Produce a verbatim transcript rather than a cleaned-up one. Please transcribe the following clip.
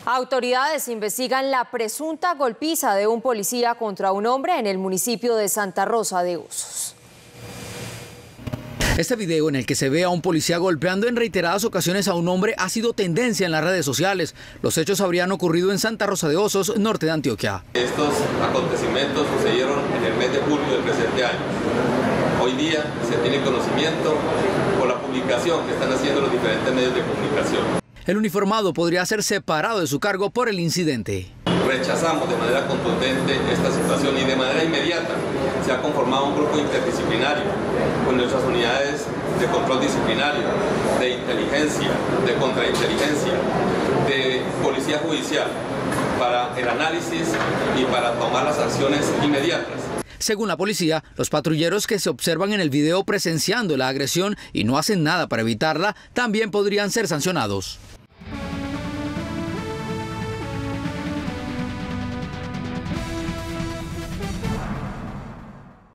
Autoridades investigan la presunta golpiza de un policía contra un hombre en el municipio de Santa Rosa de Osos. Este video en el que se ve a un policía golpeando en reiteradas ocasiones a un hombre ha sido tendencia en las redes sociales. Los hechos habrían ocurrido en Santa Rosa de Osos, norte de Antioquia. Estos acontecimientos sucedieron en el mes de julio del presente año. Hoy día se tiene conocimiento por la publicación que están haciendo los diferentes medios de comunicación. El uniformado podría ser separado de su cargo por el incidente. Rechazamos de manera contundente esta situación y de manera inmediata se ha conformado un grupo interdisciplinario con nuestras unidades de control disciplinario, de inteligencia, de contrainteligencia, de policía judicial para el análisis y para tomar las acciones inmediatas. Según la policía, los patrulleros que se observan en el video presenciando la agresión y no hacen nada para evitarla, también podrían ser sancionados.